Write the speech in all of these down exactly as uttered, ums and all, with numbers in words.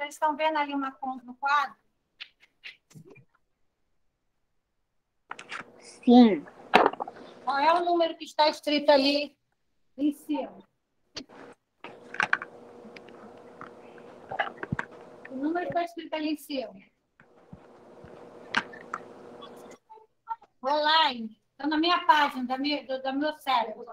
Vocês estão vendo ali uma conta no quadro? Sim. Qual é o número que está escrito ali em cima? O número está escrito ali em cima. Online. Está na minha página, da minha, do, do meu cérebro.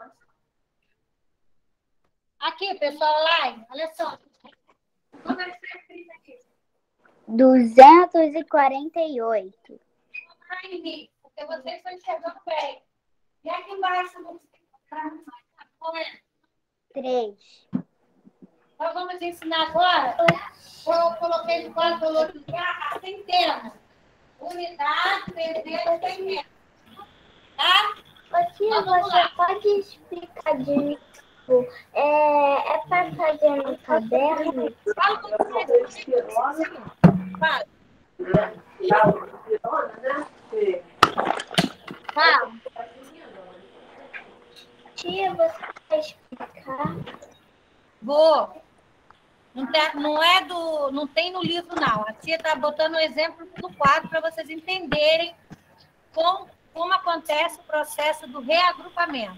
Aqui, pessoal, online. Olha só. O número está escrito aqui. duzentos e quarenta e oito. Online, porque vocês estão enxergando bem. E aqui embaixo, três. nós vamos ensinar agora. Eu coloquei no quadro do outro lugar a centena. Unidade, centena, centena. Tá? Aqui você pode explicar de novo. É, é para fazer no caderno? Fala com você. Fala. Fala. Tia, você vai explicar? Vou. Não tem, não é do, não tem no livro, não. A tia está botando um exemplo no quadro para vocês entenderem como, como acontece o processo do reagrupamento.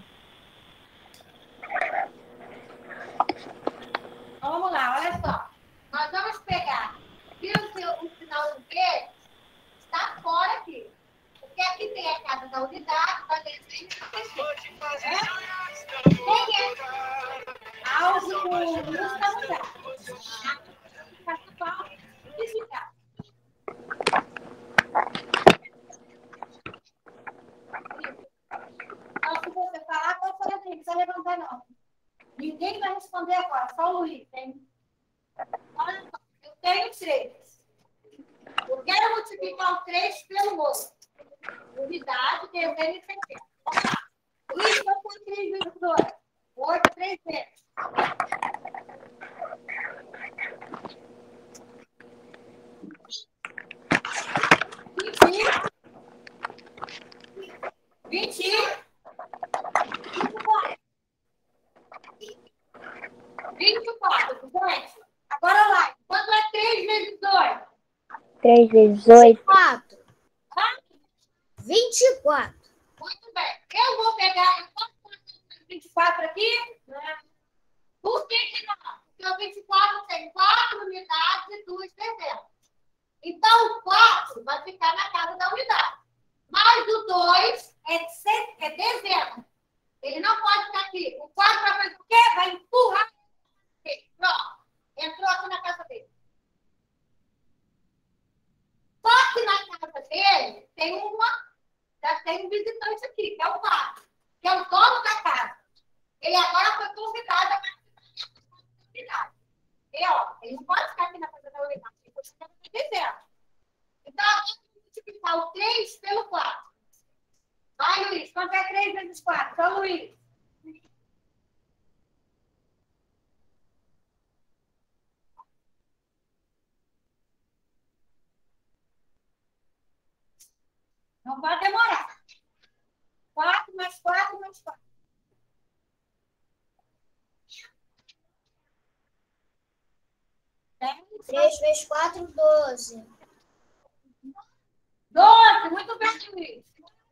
Então, vamos lá, olha só. Nós vamos pegar aqui o, seu, o final do verde está fora aqui. Porque aqui tem a casa da unidade, da desenho e da pessoa. Quem é? Algo do uso da unidade. Então, se você falar, pode fazer assim, não precisa levantar, não. Ninguém vai responder agora, só o Luiz, hein? Olha só, eu tenho três. Eu quero multiplicar o três pelo outro. Unidade, desenho e centena. Vamos lá. Luiz, quanto é três vezes dois? oito, três vezes. Vinte. Vinte e quatro, gente. Agora lá. Quanto é três vezes dois? três vezes oito. quatro. vinte e quatro. Muito bem. Eu vou pegar. Eu posso colocar vinte e quatro aqui? Por que que não? Porque o vinte e quatro tem quatro unidades e duas dezenas. Então, o quatro vai ficar na casa da unidade. Mas o dois é, cem, é dezena. Ele não pode ficar aqui. O quatro vai fazer o quê? Vai empurrar. Pronto. Entrou aqui na casa dele. Só que na casa dele tem uma. Já tem um visitante aqui, que é o quatro, que é o dono da casa. Ele agora foi convidado a participar da unidade. E, ó, ele não pode ficar aqui na casa da unidade. Ele pode ficar aqui dezena. Então, agora eu vou multiplicar o três pelo quatro. Vai, Luiz. Quanto é três vezes quatro? Então, Luiz. Não pode demorar. quatro mais quatro mais quatro. três vezes quatro, doze. doze. Muito bem, Luiz.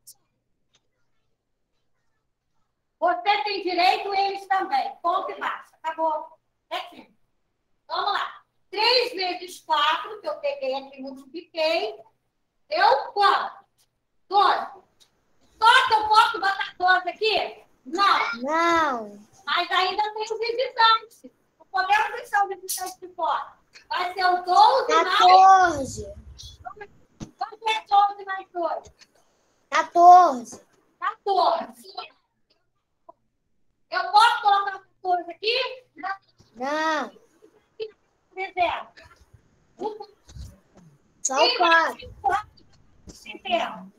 Você tem direito, eles também. Ponto e basta. Acabou. É assim. Vamos lá. três vezes quatro, que eu peguei aqui e multipliquei, deu quanto? doze. Só que eu posso botar doze aqui? Não. Não. Mas ainda tem o visitante. Não podemos deixar o visitante de fora. Vai ser o doze quatorze. mais... Quanto é doze mais dois? quatorze. quatorze. Eu posso colocar quatorze aqui? Não. Não. Deserto. Só o quatro. Entendeu?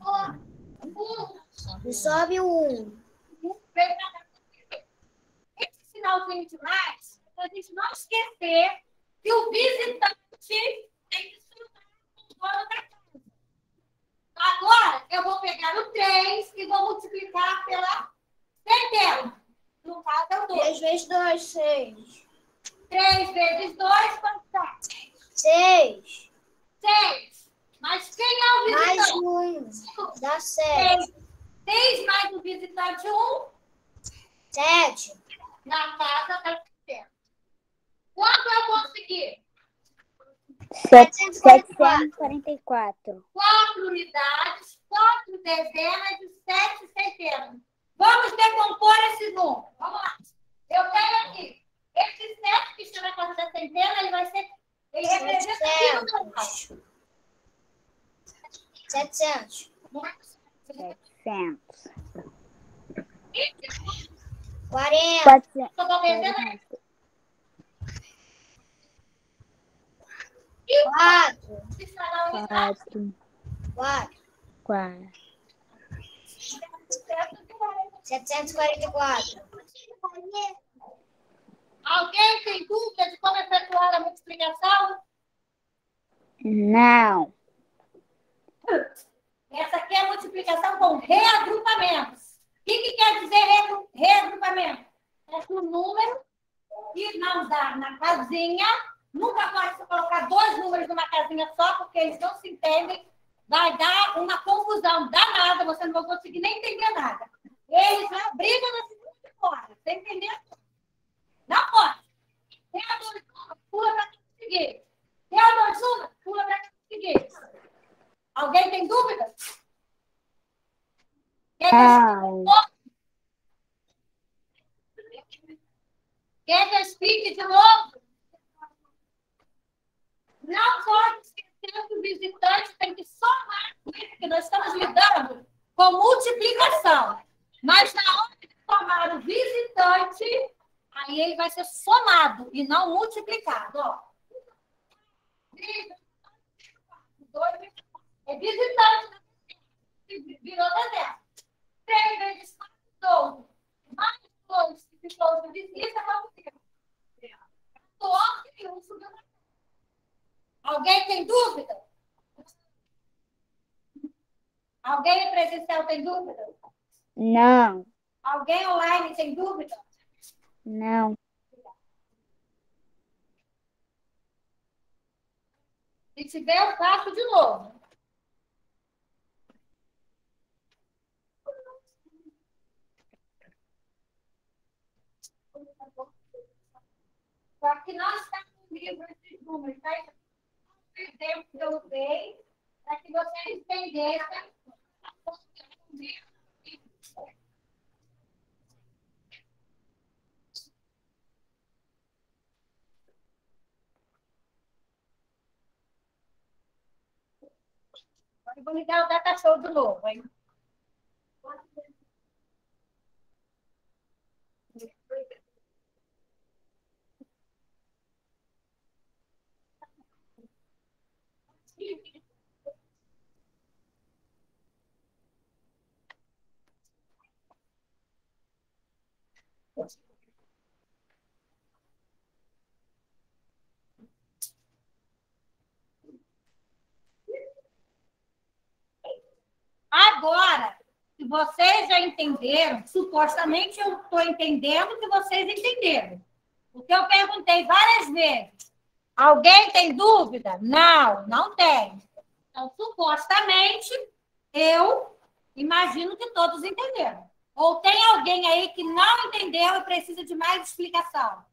E sobe o um. Esse sinalzinho de mais, para a gente não esquecer que o visitante tem que estudar o dono da casa. Agora, eu vou pegar o três e vou multiplicar pela centena. No caso, é o dois. três vezes dois, seis. três vezes dois, quanto dá? Seis. Seis. Mas quem é o visitante? Mais um. Dá sete. Seis. Seis mais o visitante, um. Sete. Na casa da Cristina. Quanto eu consegui? setecentos e quarenta e quatro. Quatro unidades, quatro dezenas e sete centenas. Vamos decompor esse número. Vamos lá. Eu tenho aqui. Esse sete que está na casa da centena, ele vai ser. Ele representa setecentos. setecentos. setecentos. quarenta. quatrocentos. Eu estou dezena. quatro. quatro. quatro. quatro. setecentos e quarenta e quatro. Alguém tem dúvida de como efetuar a multiplicação? Não. Essa aqui é a multiplicação com reagrupamentos. O que, que quer dizer reagru- reagrupamento? É que o número que não dá na casinha, nunca pode se colocar dois números numa casinha só, porque eles não se entendem, vai dar uma confusão danada, você não vai conseguir nem entender nada. Eles já brigam na segunda fora, você entendeu? Não pode. Tem a dois, pula para conseguir. Tem a dois, uma, pula para conseguir. Alguém tem dúvida? Quer que eu Não. explique? Quer que eu explique de novo? Não pode esquecer que o visitante tem que somar, porque nós estamos lidando com multiplicação. Mas na hora de somar o visitante, aí ele vai ser somado e não multiplicado. Ó. Dois, é visitante, virou deserto. três vezes quatro, doze. Mais dois que ficou de visita, vamos ter. quatorze e um subiu. Alguém tem dúvida? Alguém presencial tem dúvida? Não. Alguém online tem dúvida? Não. Se tiver, eu faço de novo. Só que não está comigo esses números, tá? O exemplo que eu usei para que vocês entendessem. Eu vou ligar o data show de novo, hein? Agora, se vocês já entenderam, supostamente eu estou entendendo que vocês entenderam. Porque eu perguntei várias vezes. Alguém tem dúvida? Não, não tem. Então, supostamente, eu imagino que todos entenderam. Ou tem alguém aí que não entendeu e precisa de mais explicação?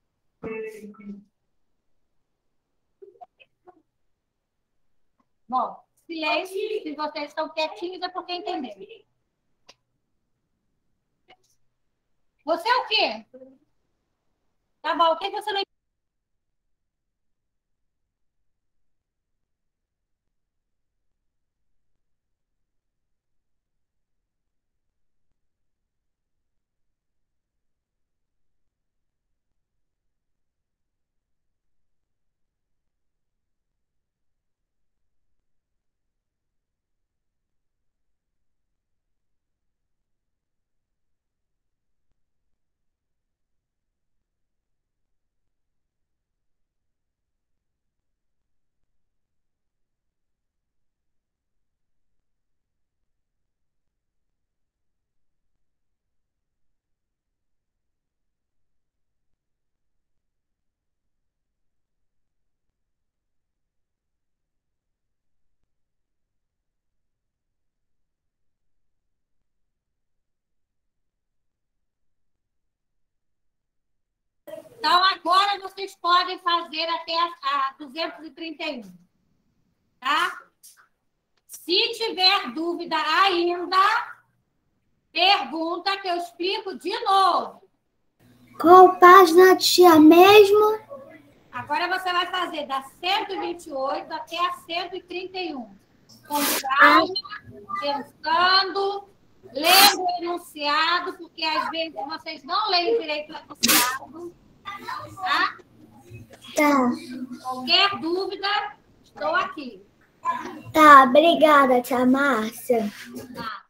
Bom, silêncio, se vocês estão quietinhos é porque entenderam. Você é o quê? Tá bom, o que você não Então, agora vocês podem fazer até a, a duzentos e trinta e um. Tá? Se tiver dúvida ainda, pergunta que eu explico de novo. Qual página, tia, mesmo? Agora você vai fazer da cento e vinte e oito até a cento e trinta e um. Com calma, pensando, lendo o enunciado, porque às vezes vocês não leem direito o enunciado. Tá? Tá. Qualquer dúvida, estou aqui. Tá, obrigada, tia Márcia. Tá.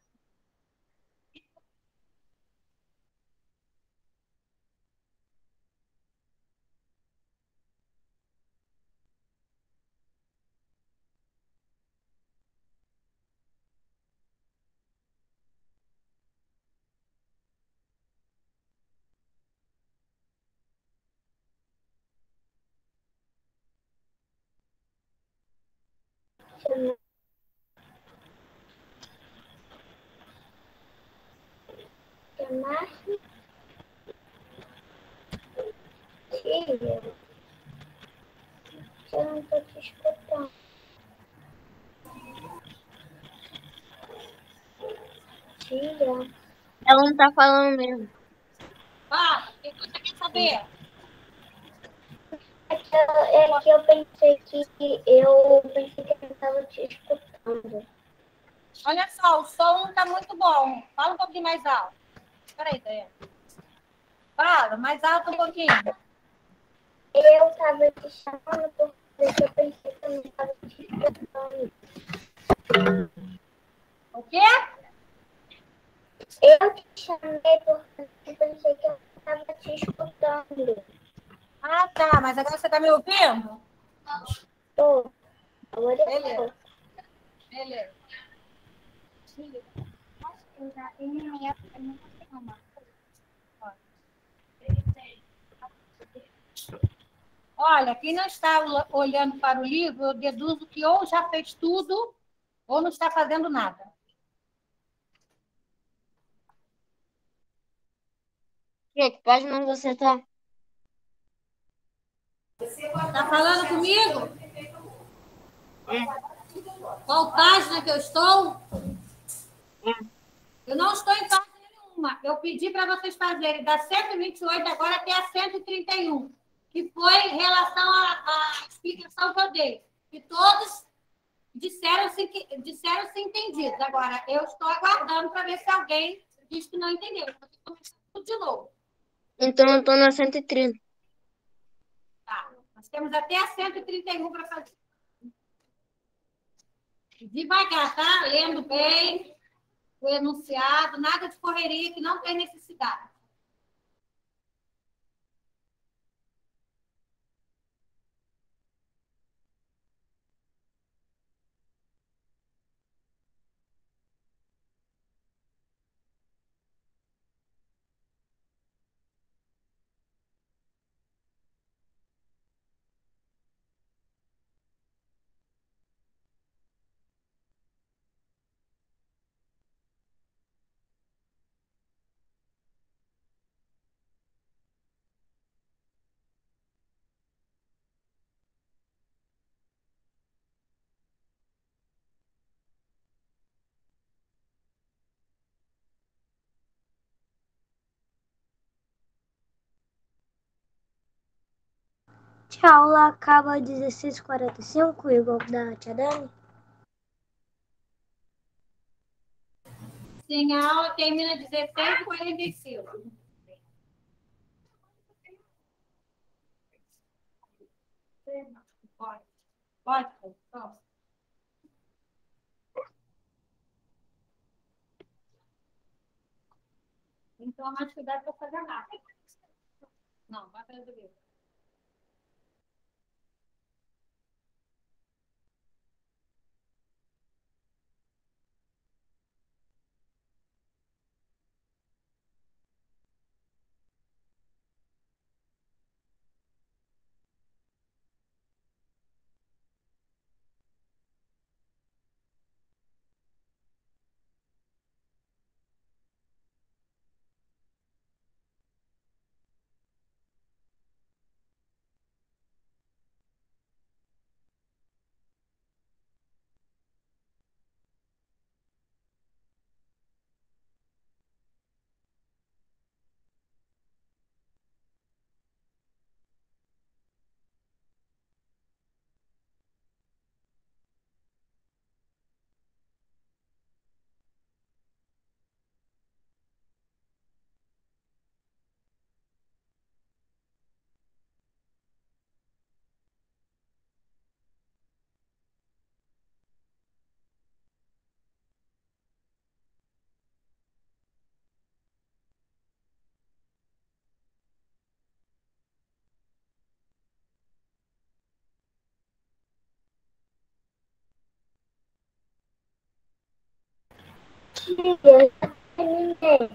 Tia Márcia? Tia? Eu não tô te escutando. Tia? Ela não tá falando mesmo. Fala, o que você quer saber? É que, eu, é que eu pensei que eu pensei que eu estava te escutando. Olha só, o som não está muito bom. Fala um pouquinho mais alto. Peraí, Daiane. Fala, mais alto um pouquinho. Eu estava te chamando porque eu pensei que eu não estava te escutando. O quê? Eu te chamei porque eu pensei que eu estava te escutando. Ah, tá, mas agora você está me ouvindo? Tô. Agora eu Beleza. tô. Beleza. Olha, quem não está olhando para o livro, eu deduzo que ou já fez tudo ou não está fazendo nada. Que página você tá? Está falando comigo? É. Qual página que eu estou? É. Eu não estou em página nenhuma. Eu pedi para vocês fazerem da cento e vinte e oito agora até a cento e trinta e um, que foi em relação à, à explicação que eu dei. E todos disseram-se disseram -se entendidos. Agora, eu estou aguardando para ver se alguém diz que não entendeu. Eu vou começar tudo de novo. Então eu tô na cento e trinta. Tá. Nós temos até a cento e trinta e um para fazer. Devagar, tá? Lendo bem o enunciado, nada de correria que não tem necessidade. A aula acaba às dezesseis e quarenta e cinco, igual da tia Dani? Sim, a aula termina às dezesseis e quarenta e cinco. Pode. Pode, pode. Então, mais cuidado para fazer nada. Não, vai fazer o livro. Tia, já terminei.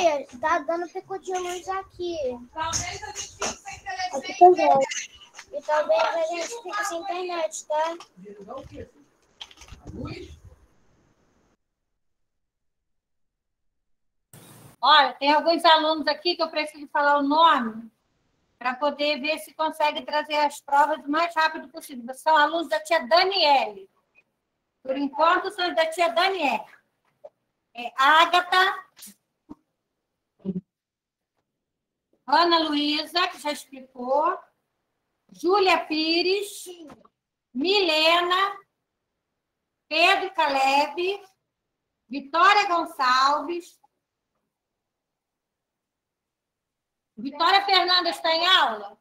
Tia, tá dando pico de luz aqui. Talvez a gente fique sem Aqui televisão. também. E talvez a gente fique sem internet, tá? Olha, tem alguns alunos aqui que eu preciso falar o nome para poder ver se consegue trazer as provas o mais rápido possível. São alunos da tia Daniele. Por enquanto, são os da tia Daniele. É Ágata, Ana Luísa, que já explicou, Júlia Pires, Milena, Pedro Caleb, Vitória Gonçalves. Vitória Fernanda está em aula?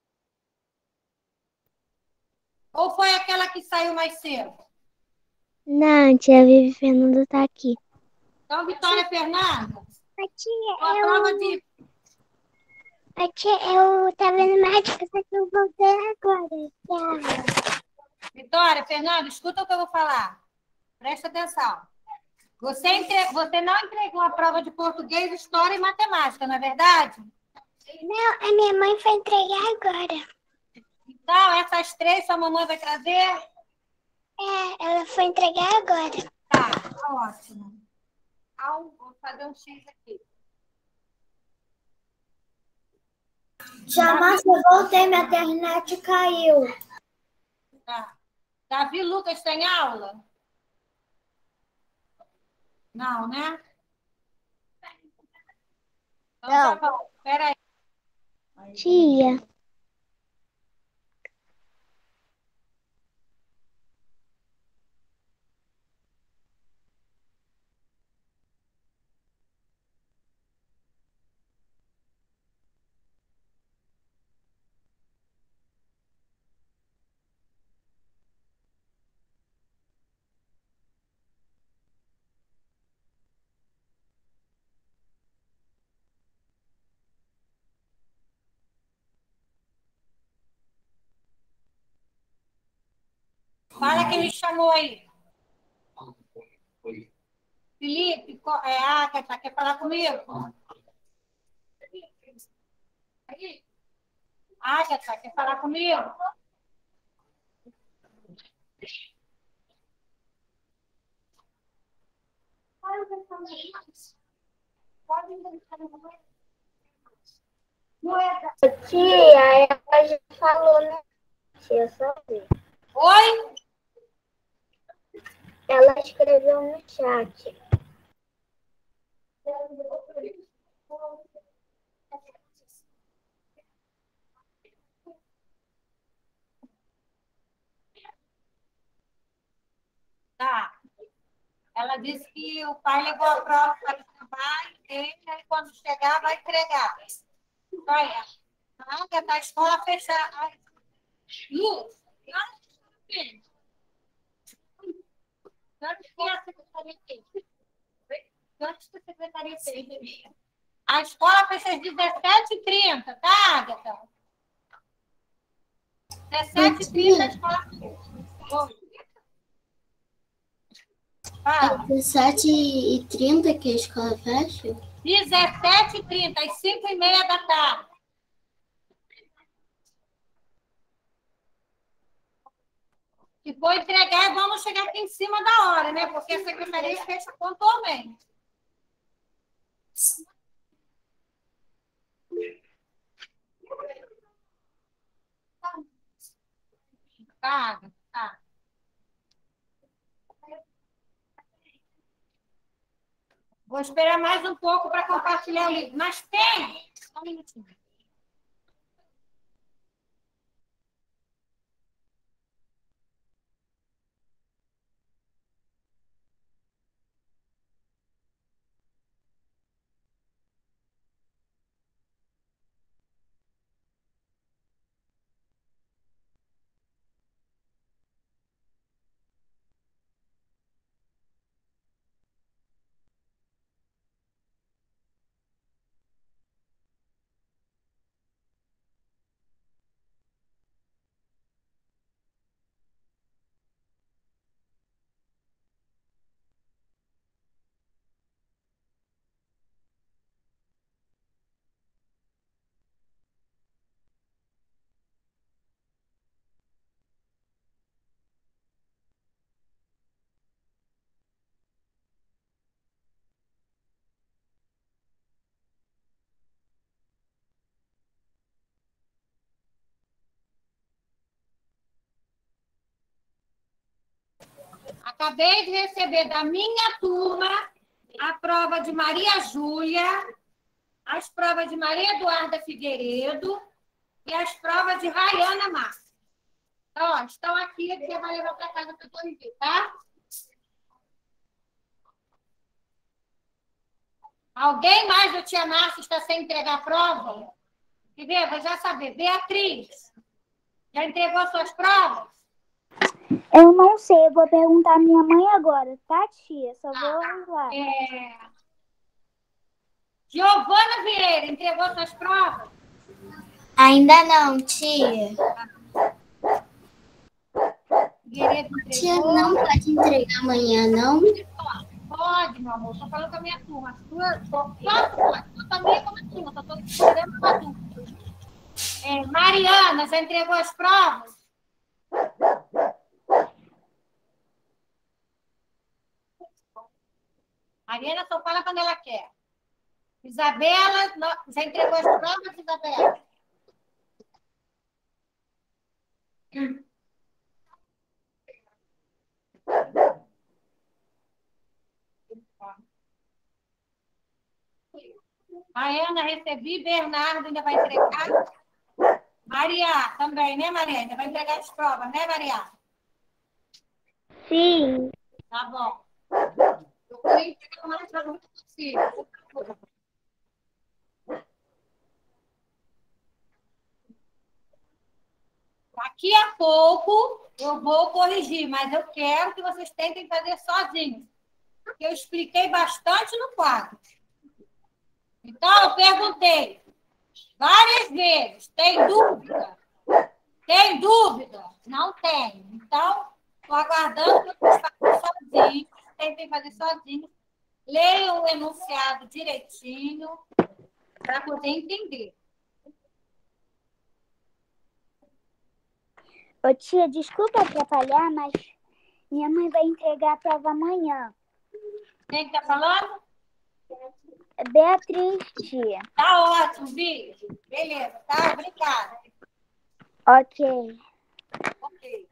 Ou foi aquela que saiu mais cedo? Não, tia Vivi Fernanda tá aqui. Então, Vitória Fernanda, A tia, a prova de... a tia, eu tava vendo médica, só que eu voltei agora. Tchau. Vitória Fernanda, escuta o que eu vou falar. Presta atenção. Você, entre... Você não entregou a prova de português, história e matemática, não é verdade? Não, a minha mãe foi entregar agora. Então, essas três sua mamãe vai trazer? É, ela foi entregar agora. Tá, ótimo. Então, vou fazer um X aqui. Tia Márcia, eu voltei, minha internet caiu. Tá. Davi Lucas tem aula? Não, né? Então, Não. tá bom. Espera aí. Tia. Fala quem me chamou aí. Felipe, co- é, ah, quer, quer falar comigo? Agatha, quer falar comigo? Tia, ela já falou, né? Tia, só ver. Oi? Ela escreveu no chat. Tá. Ela disse que o pai levou a prova para levar e ele, aí quando chegar, vai entregar. Olha, a Agatha, a escola fechada. Ai, Lu, filho. Antes que a secretaria fez. Antes que a secretaria fez. A escola fecha às dezessete e trinta, tá, Agatha? dezessete e trinta a escola fecha. Fala. dezessete e trinta que a escola fecha? dezessete e trinta, às cinco e meia da tarde. Se for entregar, vamos chegar aqui em cima da hora, né? Porque a secretaria fecha pontualmente. Tá, tá. Vou esperar mais um pouco para compartilhar o livro. Mas tem. Só um minutinho. acabei de receber da minha turma a prova de Maria Júlia, as provas de Maria Eduarda Figueiredo e as provas de Rayana Márcia. Então, ó, estão aqui, você vai levar para casa para corrigir, tá? Alguém mais do Tia Márcia está sem entregar a prova? Quer ver? Vou já saber. Beatriz, já entregou suas provas? Eu não sei, eu vou perguntar à minha mãe agora, tá, tia? Só vou lá. É... Giovana Vieira, entregou suas provas? Ainda não, tia. Figueiredo Tia, entregou? não pode entregar amanhã, não? Pode, meu amor. Estou falando com a minha turma. A sua, tô, claro que pode. Tanto a minha como a turma. Estou respondendo uma dúvida. É, Mariana, já entregou as provas? Mariana só fala quando ela quer. Isabela, não- já entregou as provas, Isabela? Mariana, recebi. Bernardo ainda vai entregar. Maria, também, né, Maria? Ainda vai entregar as provas, né, Maria? Sim. Tá bom. Eu vou entregar o mais rápido possível. Por favor. Daqui a pouco eu vou corrigir, mas eu quero que vocês tentem fazer sozinhos. Porque eu expliquei bastante no quadro. Então, eu perguntei várias vezes: tem dúvida? Tem dúvida? Não tem. Então, estou aguardando que vocês façam sozinhos, tentem fazer sozinhos. Leiam o enunciado direitinho para poder entender. Ô, tia, desculpa atrapalhar, mas minha mãe vai entregar a prova amanhã. Quem está falando? É Beatriz, tia. Tá ótimo, vídeo. Beleza, tá? Obrigada. Ok. Ok.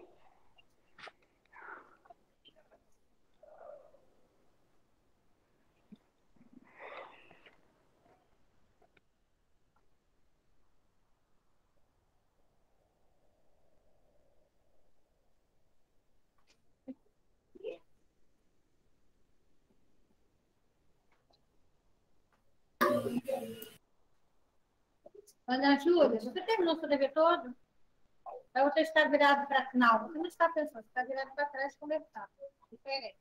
Ana Júlia, você terminou seu dever todo? Aí você está virado para... Não, você não está pensando, você está virado para trás conversar. Diferente.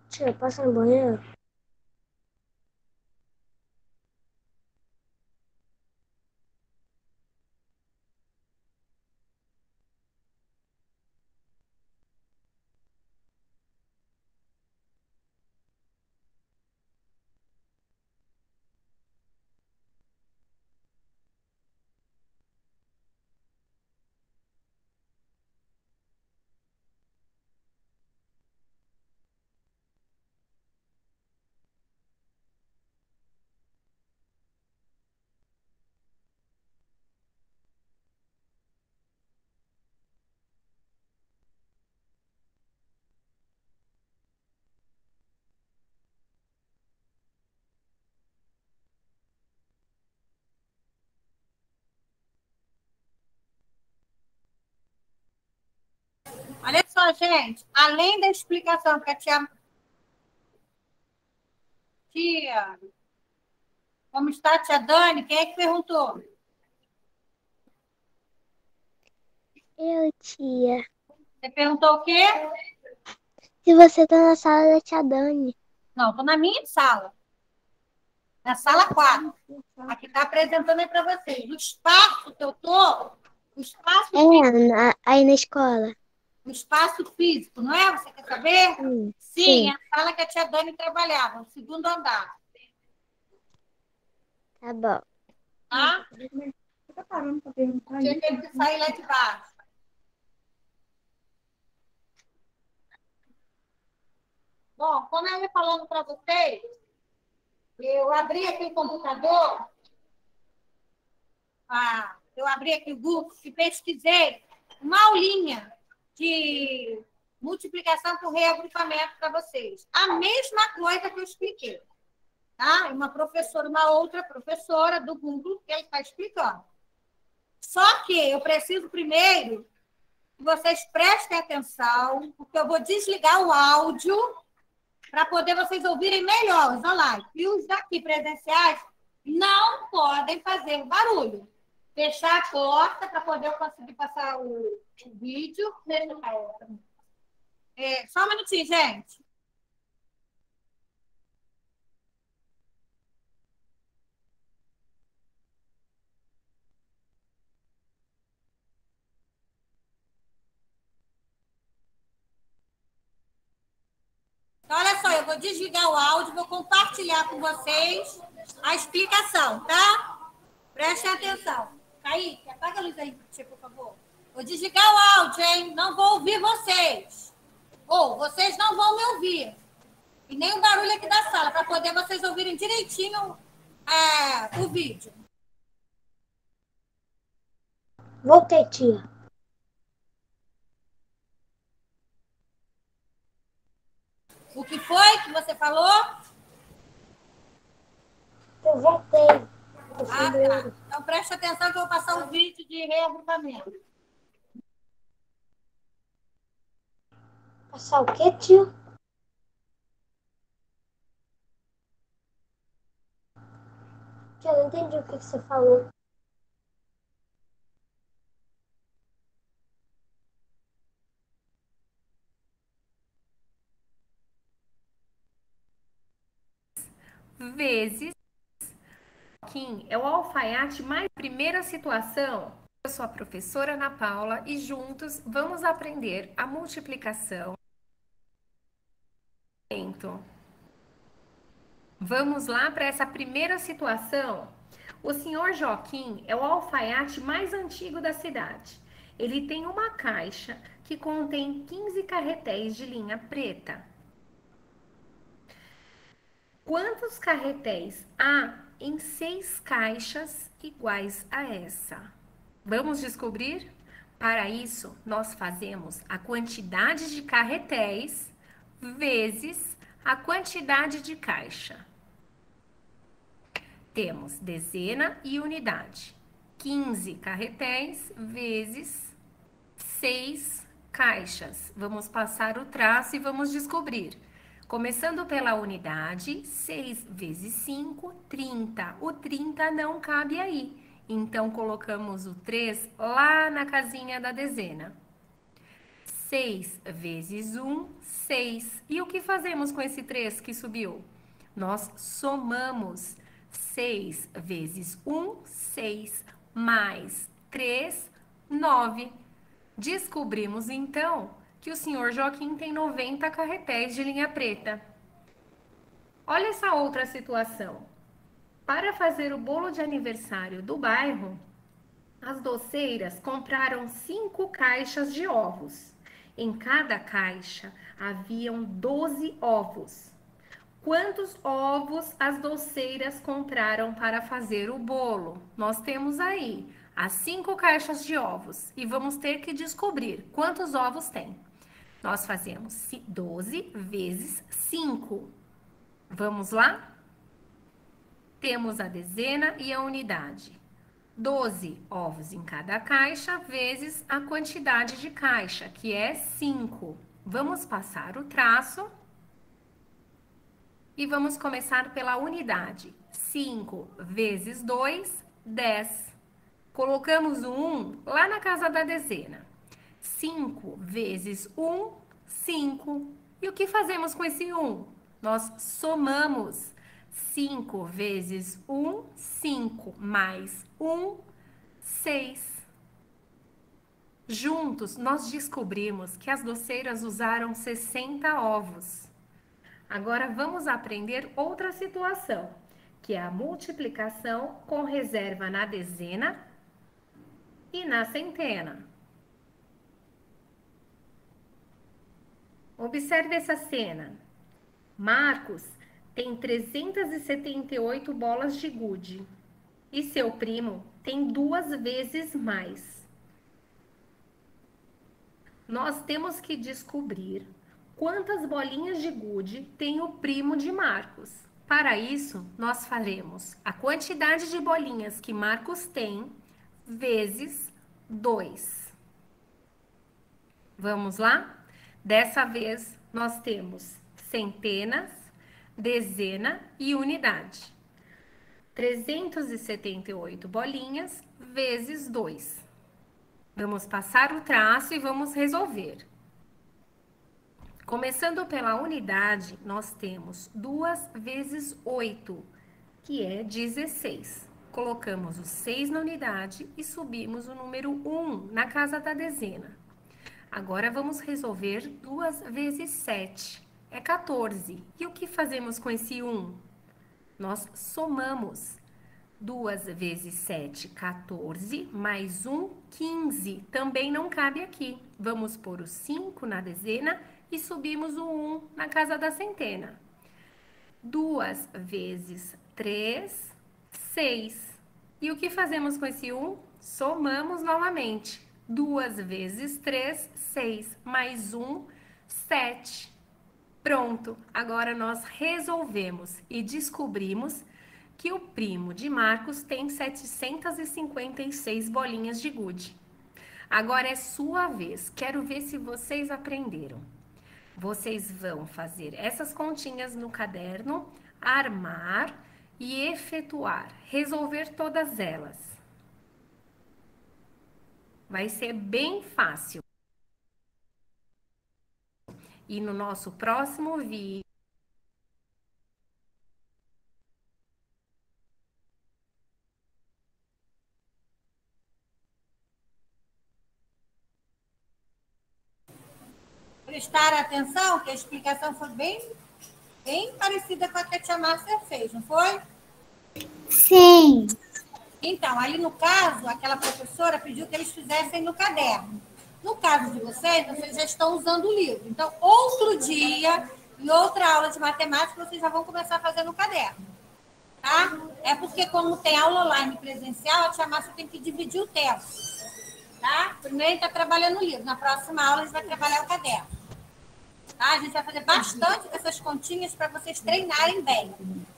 Tia, passa no banheiro? Olha só, gente, além da explicação que a tia... Tia, como está a tia Dani? Quem é que perguntou? Eu, tia. Você perguntou o quê? Se você tá na sala da tia Dani. Não, estou na minha sala. Na sala quatro. Aqui está apresentando aí para vocês. O espaço que eu estou, o espaço, É, na- aí na escola. o espaço físico, não é? Você quer saber? Sim. Sim, Sim. é a sala que a tia Dani trabalhava, o segundo andar. Tá bom. Tá? Você tá parando pra perguntar Você isso? teve que sair lá de baixo. Bom, como eu ia falando para vocês, eu abri aqui o computador, ah, eu abri aqui o Google e pesquisei uma aulinha de multiplicação por reagrupamento para vocês. A mesma coisa que eu expliquei. Tá? Uma professora, uma outra professora do Google que ele está explicando. Só que eu preciso primeiro que vocês prestem atenção, porque eu vou desligar o áudio para poder vocês ouvirem melhor os online. E os daqui presenciais não podem fazer barulho. Fechar a porta para poder eu conseguir passar o, o vídeo. É, só um minutinho, gente. Então, olha só, eu vou desligar o áudio, vou compartilhar com vocês a explicação, tá? Prestem atenção. Kaique, apaga a luz aí, por favor. Vou desligar o áudio, hein? Não vou ouvir vocês. Ou vocês não vão me ouvir. E nem o barulho aqui da sala, para poder vocês ouvirem direitinho é, o vídeo. Voltei, tia. O que foi que você falou? Eu voltei. Ah, tá. Então preste atenção que eu vou passar o vídeo de reagrupamento. Passar o quê, tio? Tia, eu não entendi o que que você falou. Vezes Kim é o alfaiate mais primeira situação. Eu sou a professora Ana Paula e juntos vamos aprender a multiplicação. Vamos lá para essa primeira situação. O senhor Joaquim é o alfaiate mais antigo da cidade. Ele tem uma caixa que contém quinze carretéis de linha preta. Quantos carretéis há em seis caixas iguais a essa? Vamos descobrir? Para isso, nós fazemos a quantidade de carretéis vezes a quantidade de caixa. Temos dezena e unidade. quinze carretéis vezes seis caixas. Vamos passar o traço e vamos descobrir. Começando pela unidade, seis vezes cinco, trinta. O trinta não cabe aí. Então, colocamos o três lá na casinha da dezena. seis vezes um, seis. E o que fazemos com esse três que subiu? Nós somamos. seis vezes um, seis, mais três, nove. Descobrimos, então, que o senhor Joaquim tem noventa carretéis de linha preta. Olha essa outra situação. Para fazer o bolo de aniversário do bairro, as doceiras compraram cinco caixas de ovos. Em cada caixa haviam doze ovos. Quantos ovos as doceiras compraram para fazer o bolo? Nós temos aí as cinco caixas de ovos e vamos ter que descobrir quantos ovos tem. Nós fazemos doze vezes cinco. Vamos lá? Temos a dezena e a unidade. doze ovos em cada caixa vezes a quantidade de caixa, que é cinco. Vamos passar o traço e vamos começar pela unidade. cinco vezes dois, dez. Colocamos o um lá na casa da dezena. cinco vezes um, cinco. E o que fazemos com esse um? Nós somamos. cinco vezes um, cinco, mais um, seis. Juntos, nós descobrimos que as doceiras usaram sessenta ovos. Agora, vamos aprender outra situação, que é a multiplicação com reserva na dezena e na centena. Observe essa cena. Marcos tem trezentas e setenta e oito bolas de gude e seu primo tem duas vezes mais. Nós temos que descobrir quantas bolinhas de gude tem o primo de Marcos. Para isso, nós faremos a quantidade de bolinhas que Marcos tem vezes dois. Vamos lá? Dessa vez, nós temos centenas, dezena e unidade. trezentas e setenta e oito bolinhas vezes dois. Vamos passar o traço e vamos resolver. Começando pela unidade, nós temos duas vezes oito, que é dezesseis. Colocamos o seis na unidade e subimos o número um na casa da dezena. Agora, vamos resolver duas vezes sete, é quatorze. E o que fazemos com esse um? Nós somamos. duas vezes sete, quatorze, mais um, quinze. Também não cabe aqui. Vamos pôr o cinco na dezena e subimos o um na casa da centena. duas vezes três, seis. E o que fazemos com esse um? Somamos novamente. duas vezes três, seis, mais um, sete. Pronto, agora nós resolvemos e descobrimos que o primo de Marcos tem setecentas e cinquenta e seis bolinhas de gude. Agora é sua vez, quero ver se vocês aprenderam. Vocês vão fazer essas continhas no caderno, armar e efetuar, resolver todas elas. Vai ser bem fácil. E no nosso próximo vídeo, prestar atenção que a explicação foi bem, bem parecida com a que a tia Márcia fez, não foi? Sim. Então, ali no caso, aquela professora pediu que eles fizessem no caderno. No caso de vocês, vocês já estão usando o livro. Então, outro dia, em outra aula de matemática, vocês já vão começar a fazer no caderno. Tá? É porque, como tem aula online presencial, a tia Márcia tem que dividir o tempo. Tá? Primeiro ele está trabalhando o livro. Na próxima aula, a gente vai trabalhar o caderno. Tá? A gente vai fazer bastante dessas continhas para vocês treinarem bem.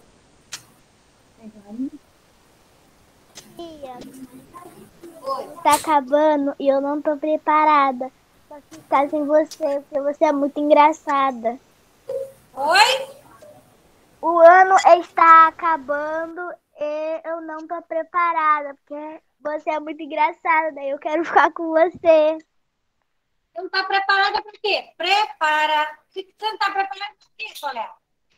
Tia, Oi. tá acabando e eu não tô preparada pra ficar sem você, porque você é muito engraçada. Oi? O ano está acabando e eu não tô preparada, porque você é muito engraçada, daí eu quero ficar com você. Você não está preparada para quê? Prepara. Você não está preparada para quê, colega?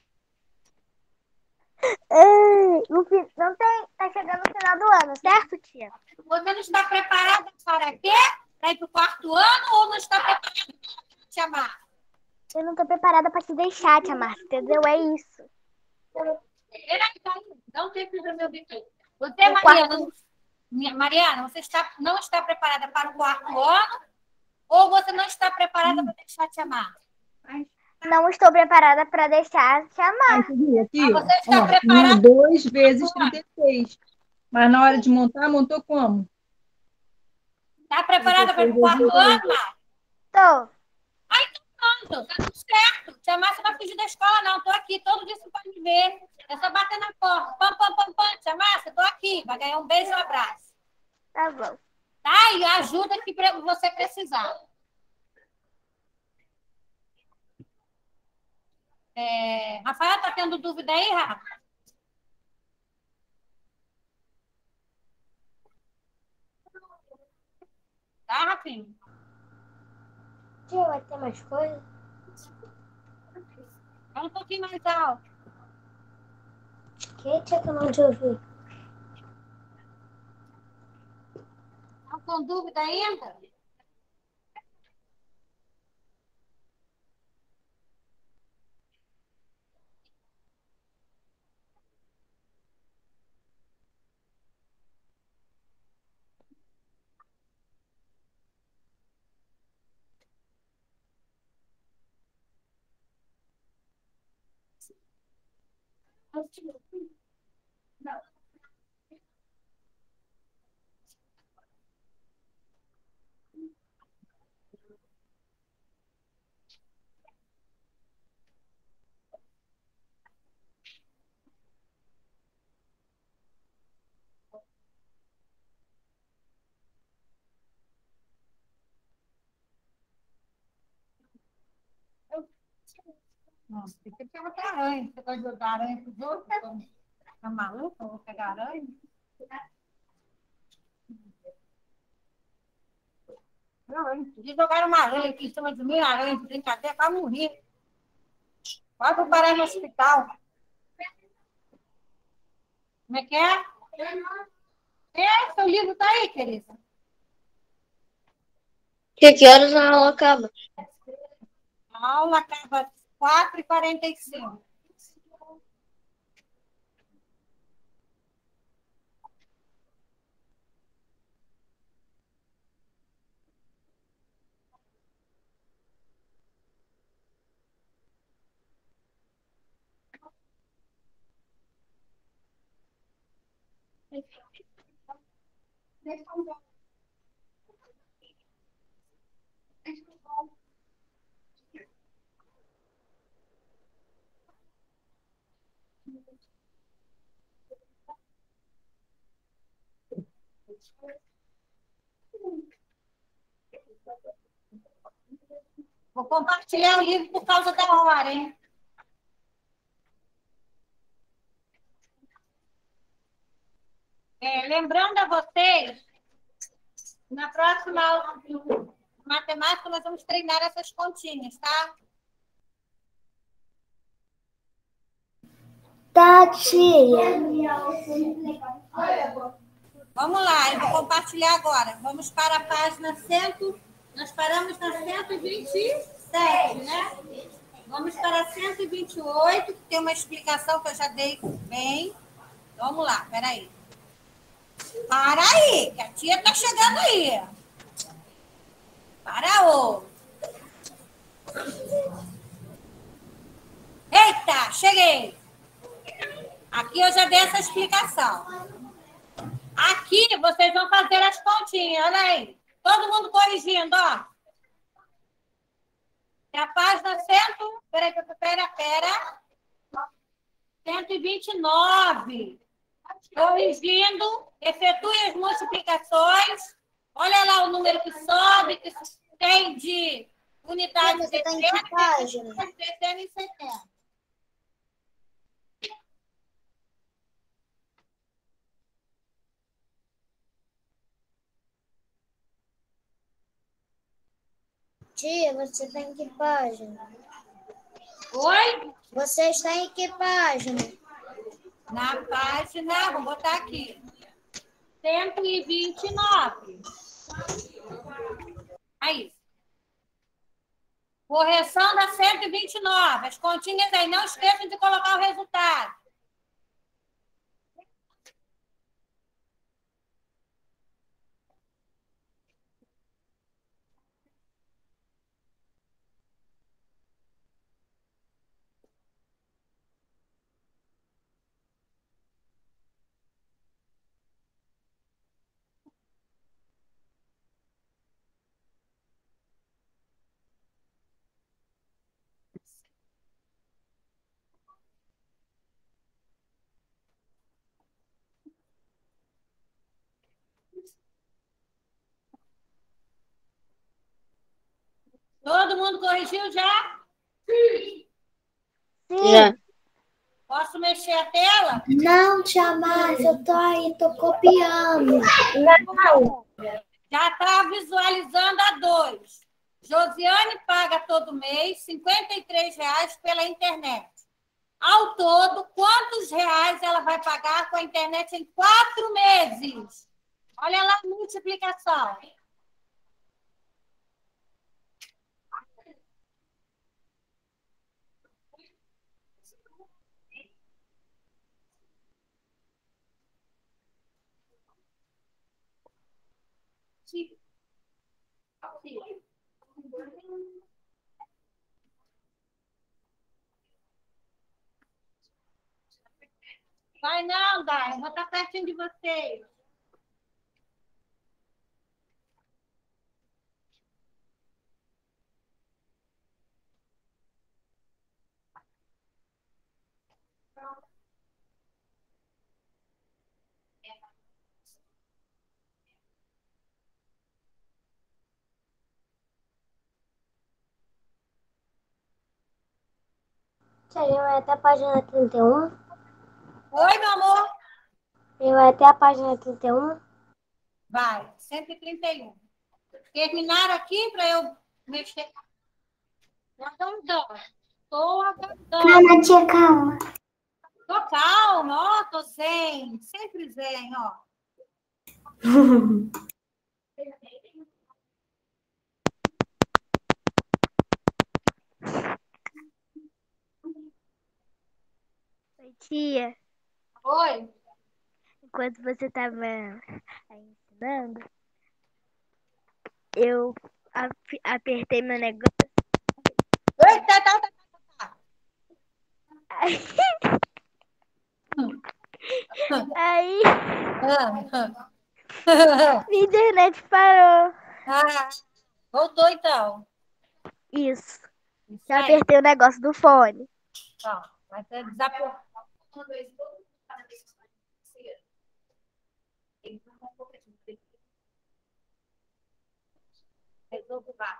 Ei, no fi- não tem. Tá chegando no final do ano, certo, tia? Você não está preparada para quê? Para ir para o quarto ano ou não está preparada para te amar? Eu não tô preparada pra te deixar, tia Márcia, entendeu? É isso. Peraí, peraí. Dá um tempo para meu biquíni. Você, O Mariana, quarto- minha- Mariana, você está, não está preparada para o quarto ano ou você não está preparada para deixar te amar? Não estou preparada pra deixar te amar. Aí, você viu aqui, Ah, ó. você está Ó, um a preparada? dois vezes trinta e seis. Mas na hora de montar, montou como? Está preparada para ir para o trinta e seis quarto vezes ano, Mar? Tô. Ai, então pronto, tá tudo certo. Te amar, você não vai fugir da escola, não. Tô aqui, todo dia você pode me ver. É só bater na porta. Pam, pam, pam, pam. Te amar, tô aqui. Vai ganhar um beijo e um abraço. Tá bom. Tá? E a ajuda que pre- você precisar. É... Rafael, tá tendo dúvida aí, Rafa? Tá, Rafinha? Tia, vai ter mais coisa? Fala um pouquinho mais alto. Que, tia, que eu não te ouvi? Tá com dúvida ainda? Não. Nossa, tem que pegar aranha. Você vai jogar aranha pros outros? Tá maluco? Eu vou pegar aranha? Não, de jogar uma aranha aqui em cima de mim, aranha de brincadeira, quase morri. Quase vou parar no hospital. Como é que é? É, seu livro tá aí, querida. Que, que horas a aula acaba? A aula acaba às quatro e quarenta e cinco. Vou compartilhar o livro por causa da hora, hein? É, lembrando a vocês, na próxima aula de matemática, nós vamos treinar essas continhas, tá? Tá, tia. Vamos lá, eu vou compartilhar agora. Vamos para a página cem. Nós paramos na cento e vinte e sete, né? Vamos para cento e vinte e oito, que tem uma explicação que eu já dei bem. Vamos lá, peraí. Para aí, que a tia tá chegando aí. Para o. Eita, cheguei. Aqui eu já dei essa explicação. Aqui vocês vão fazer as continhas, olha aí. Todo mundo corrigindo, ó. É a página cem. Peraí, pera, pera. cento e vinte e nove. Corrigindo, efetue as multiplicações. Olha lá o número que sobe, que tem de unidades Você tá em que decena, página? decena e centena. Tia, você está em que página? Oi? Você está em que página? Na página, vou botar aqui. cento e vinte e nove. Aí. Correção da cento e vinte e nove. As continhas aí, não esqueçam de colocar o resultado. Todo mundo corrigiu já? Já. Posso mexer a tela? Não, tia Márcia, eu tô aí, tô copiando. Não. Já está visualizando a dois. Josiane paga todo mês cinquenta e três reais pela internet. Ao todo, quantos reais ela vai pagar com a internet em quatro meses? Olha lá a multiplicação. Vai não, Dai. Eu vou estar pertinho de vocês. Tia, ele vai até a página trinta e um? Oi, meu amor? Ele vai até a página trinta e um? Vai, cento e trinta e um. Terminaram aqui para eu mexer. Aguardando. Estou aguardando. Calma, tia, calma. Tô calma, ó, tô zen. Sempre zen, ó. Oi, tia, Oi. enquanto você estava ensinando, eu ap- apertei meu negócio. Eita, tá, tá, tá, Aí, tá. aí Ah, minha internet parou. ah, voltou então. Isso. Isso Eu aí. apertei o negócio do fone. Ó, vai ter desafio. Resolvo lá.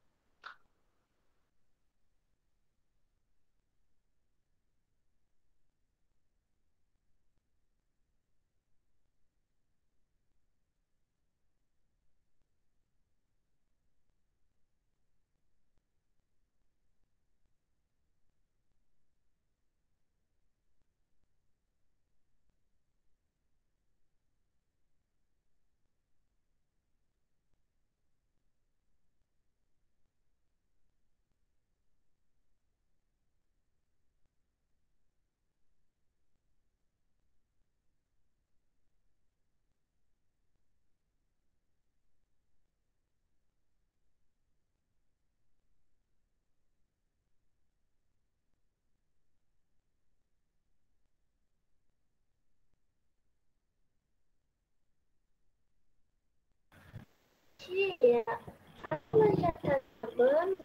Tia, ela já tá acabando?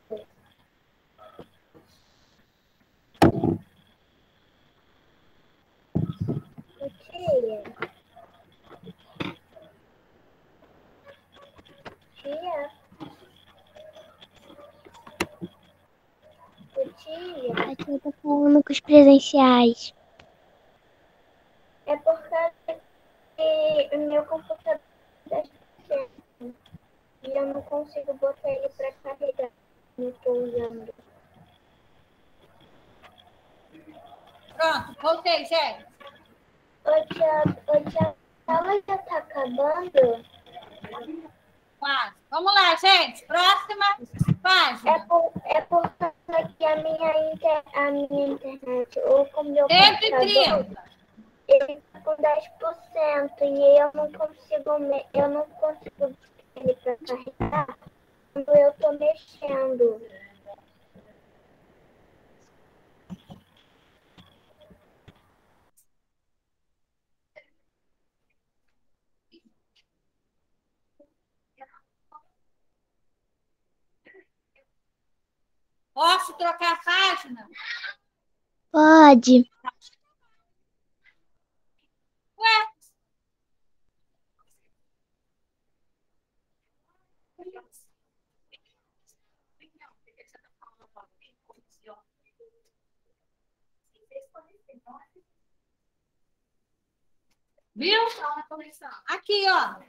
Ô, tia. Tia. Ô, tia. A tia tá falando com os presenciais. É por causa que o meu computador está certo. E eu não consigo botar ele para carregar. não estou usando. Pronto, voltei, gente. Ô, tia, ô, tia, a aula já tá acabando? Quase. Vamos lá, gente. Próxima É página. por, é por causa que a minha, inter, a minha internet ou com meu cento e computador, trinta. ele tá com dez por cento e eu não consigo, me- eu não consigo ele para carregar quando eu tô mexendo. Posso trocar a página? Pode. Ué? Viu? Aqui, ó.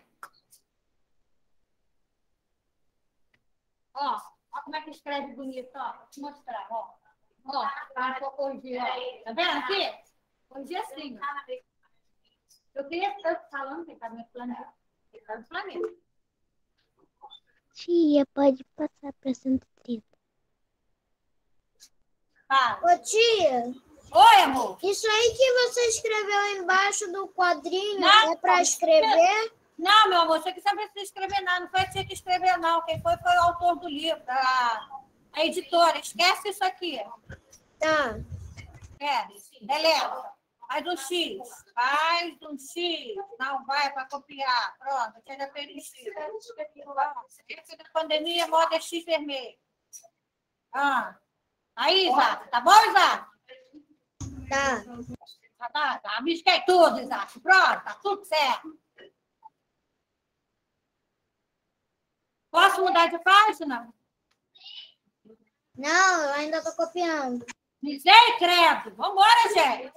Ó, ó como é que escreve bonito, ó. Vou te mostrar, ó. Ó, para eu corrigir, ó. Tá vendo aqui? Corrigir assim, ó. Eu queria estar falando que tá no meu planeta. Tá no planeta. Tia, pode passar para cento e trinta. Fala. Ô, tia, Oi, amor. isso aí que você escreveu embaixo do quadrinho Não, é para escrever? Não, meu amor, você que sempre precisa escrever nada. Não foi você que escreveu, não. Quem foi foi o autor do livro, a, a editora. Esquece isso aqui. Tá. É, beleza. Faz um X. Faz um X. Não vai para copiar. Pronto, seja preenchido. Esse da pandemia, moda é X vermelho. Ah. Aí, Isaac. Tá bom, Isaac? Tá. Tá, tá, tá. Abisquei tudo, Isaac. Pronto, tá tudo certo. Posso mudar de página? Não, eu ainda tô copiando. Miséria, credo. Vambora, gente.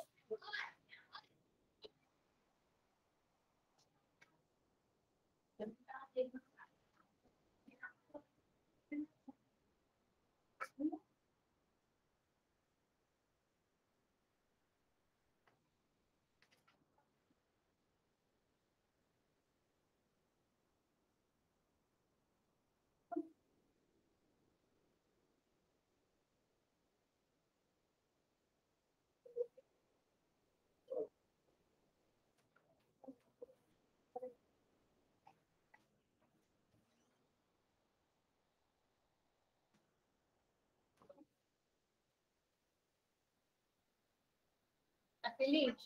Tá feliz?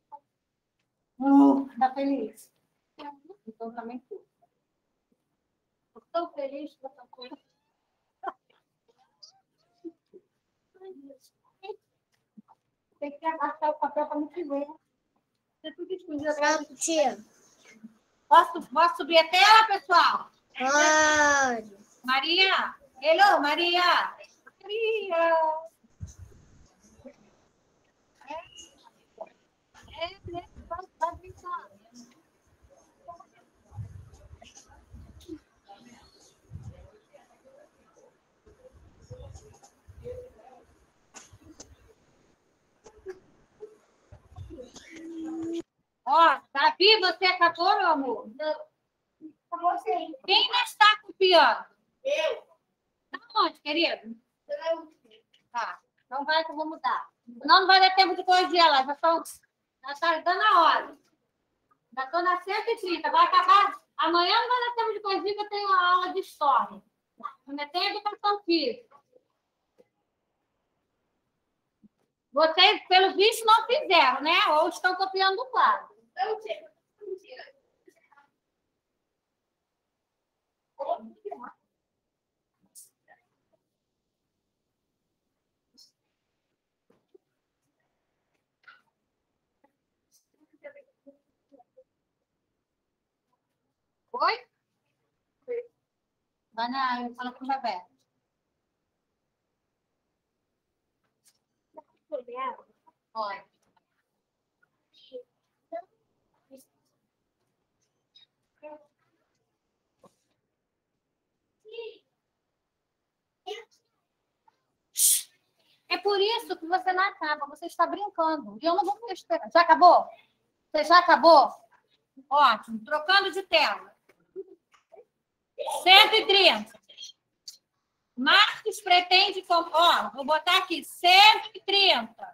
Uh, tá feliz? Então também tô. Tô tão feliz com essa coisa. Tem que abaixar o papel para não te ver. Você tudo escondido atrás Pronto, tia. Posso, posso subir a tela, pessoal? Pode. Maria! Hello, Maria! Maria! É, é, pode, pode brincar. Ó, Davi, você acabou, meu amor? Não. Acabou sim. Quem não está copiando? Eu. Tá onde, querido? Eu. Tá. Não vai que eu vou mudar. Não, não vai dar tempo de corrigir ela. Já estão. Já está dando a hora. Já estou na cento e trinta. Vai acabar. Amanhã não vai dar tempo de corrigir, que eu tenho uma aula de história. Ainda tem educação física. Vocês, pelo visto, não fizeram, né? Ou estão copiando do quadro. Eu sei. Oi? Vai na. Fala com o Roberto. Olha. isso que você não acaba. Você está brincando. E eu não vou ficar esperando. Já acabou? Você já acabou? Ótimo. Trocando de tela. cento e trinta. Marcos pretende... Ó, vou botar aqui. cento e trinta.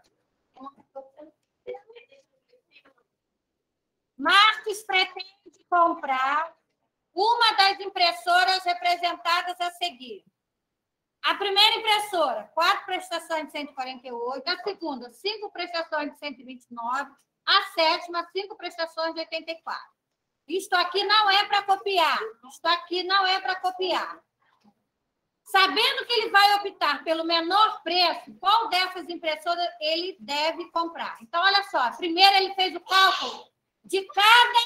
Marcos pretende comprar uma das impressoras representadas a seguir. A primeira impressora, quatro prestações de cento e quarenta e oito. A segunda, cinco prestações de cento e vinte e nove. A sétima, cinco prestações de oitenta e quatro. Isto aqui não é para copiar. Isto aqui não é para copiar. Sabendo que ele vai optar pelo menor preço, qual dessas impressoras ele deve comprar? Então, olha só. Primeiro, ele fez o cálculo de cada,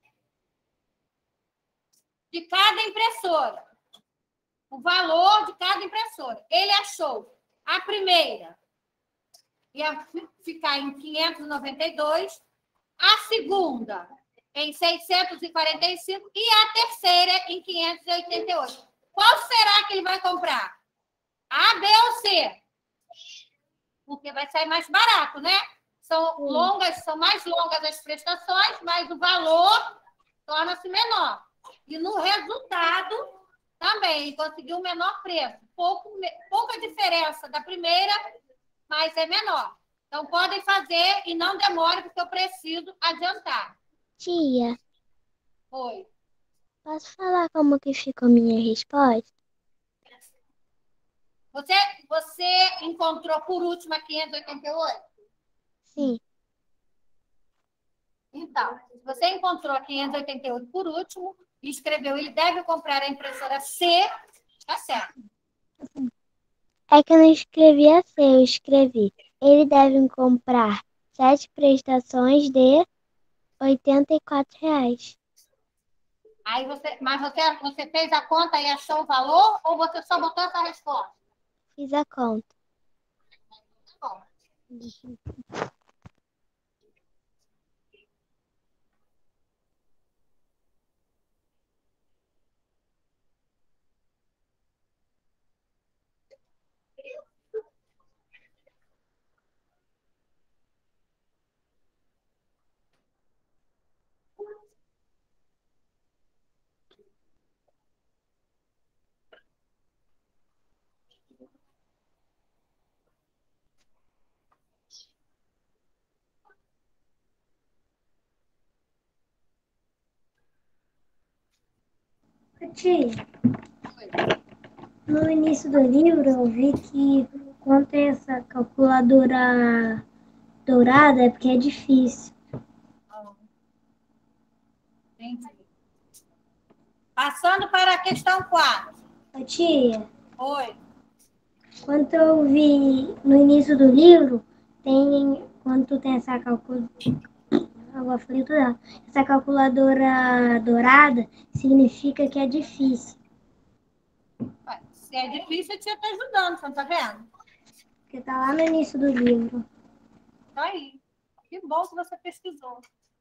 de cada impressora. O valor de cada impressora. Ele achou a primeira ia ficar em quinhentos e noventa e dois, a segunda em seiscentos e quarenta e cinco e a terceira em quinhentos e oitenta e oito. Qual será que ele vai comprar? A, B ou C? Porque vai sair mais barato, né? São longas, são mais longas as prestações, mas o valor torna-se menor. E no resultado, também, conseguiu um menor preço. Pouco, pouca diferença da primeira, mas é menor. Então, podem fazer e não demore, porque eu preciso adiantar. Tia, Oi. posso falar como que ficou minha resposta? Você, você encontrou por último a quinhentos e oitenta e oito? Sim. Então, se você encontrou a quinhentos e oitenta e oito por último e escreveu, ele deve comprar a impressora C, tá certo. É que eu não escrevi assim, eu escrevi. Ele deve comprar sete prestações de oitenta e quatro reais. Aí você, mas você, você fez a conta e achou o valor ou você só botou essa resposta? Fiz a conta. Bom. Tia, no início do livro eu vi que quando tem essa calculadora dourada é porque é difícil. Entendi. Passando para a questão quatro. Ô, tia, Oi. quando eu vi no início do livro, tem quando tem essa calculadora, agora falei tudo errado. Essa calculadora dourada significa que é difícil. Se é difícil, eu tinha te ajudando, você não tá vendo? Porque tá lá no início do livro. Tá aí. Que bom que você pesquisou.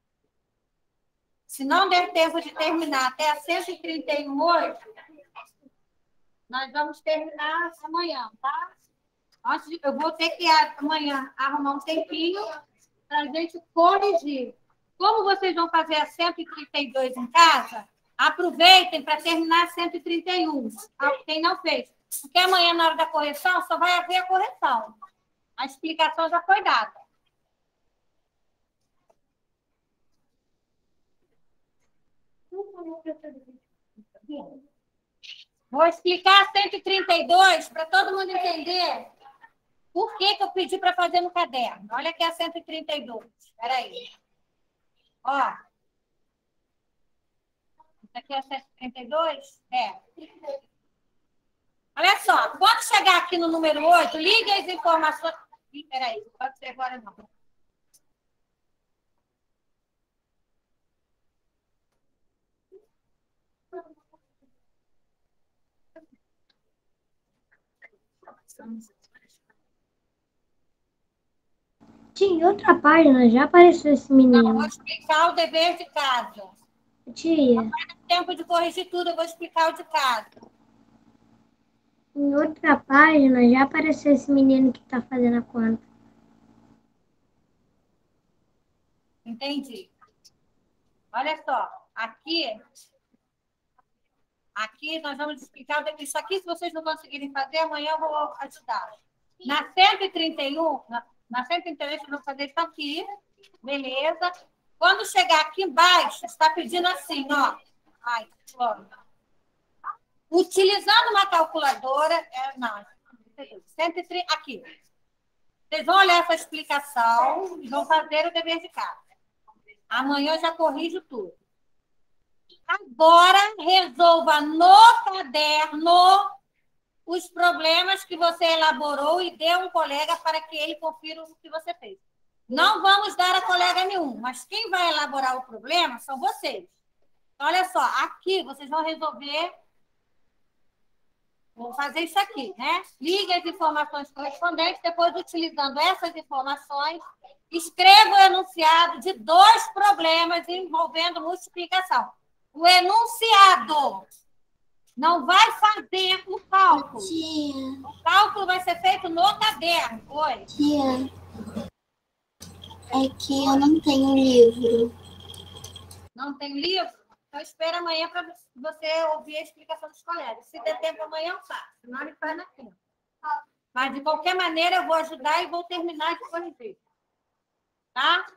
Se não der tempo de terminar até a cento e trinta e um hoje, nós vamos terminar amanhã, tá? Antes de, eu vou ter que amanhã arrumar um tempinho para a gente corrigir. Como vocês vão fazer a cento e trinta e dois em casa, aproveitem para terminar a cento e trinta e um. Quem não fez. Porque amanhã, na hora da correção, só vai haver a correção. A explicação já foi dada. Vou explicar a cento e trinta e dois para todo mundo entender por que, que eu pedi para fazer no caderno. Olha aqui a cento e trinta e dois. Espera aí. Ó. Isso aqui é a cento e trinta e dois? É. Olha só. Quando chegar aqui no número oito, ligue as informações. Espera aí. Não pode ser agora, não. Tia, em outra página já apareceu esse menino. Não, vou explicar o dever de casa. Tia. Não vai dar tempo de corrigir tudo, eu vou explicar o de casa. em outra página já apareceu esse menino que está fazendo a conta. Entendi. Olha só, aqui, aqui nós vamos explicar isso aqui. Se vocês não conseguirem fazer, amanhã eu vou ajudar. Na cento e trinta e um, na, na cento e trinta e um, vocês vão fazer isso aqui, beleza? Quando chegar aqui embaixo, está pedindo assim, ó. Ai, ó. Utilizando uma calculadora, é, não, cento e trinta, aqui. Vocês vão olhar essa explicação e vão fazer o dever de casa. Amanhã eu já corrijo tudo. Agora, resolva no caderno os problemas que você elaborou e dê um colega para que ele confira o que você fez. Não vamos dar a colega nenhum, mas quem vai elaborar o problema são vocês. Então, olha só, aqui vocês vão resolver. Vou fazer isso aqui, né? Ligue as informações correspondentes, depois, utilizando essas informações, escreva o enunciado de dois problemas envolvendo multiplicação. O enunciado não vai fazer o cálculo. Tia, O cálculo vai ser feito no caderno. Oi. tia, é que eu não tenho livro. Não tem livro? Então, espera amanhã para você ouvir a explicação dos colegas. Se der tempo amanhã, eu faço. Senão, ele faz na quinta. Mas, de qualquer maneira, eu vou ajudar e vou terminar de corrigir. Tá?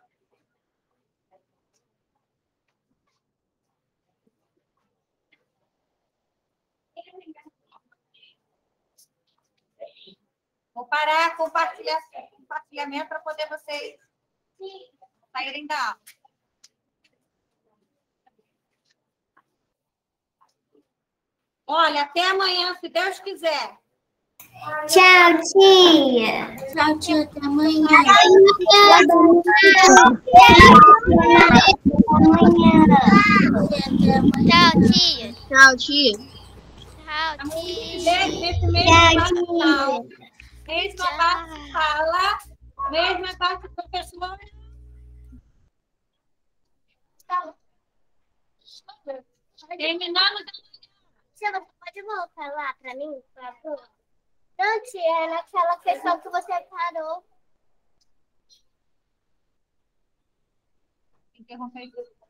Vou parar compartilhar, compartilhamento para poder vocês saírem da aula. Olha, até amanhã, se Deus quiser. Tchau, tia. Tchau, tia. Até amanhã. Tchau, tia. Tchau, tia. Tchau, tia. Nesse mesmo canal, mesma parte de fala, mesma parte do professor. Terminamos. Tia, você pode voltar lá para mim, por favor? Não, tia, é naquela questão que você parou. Interromper.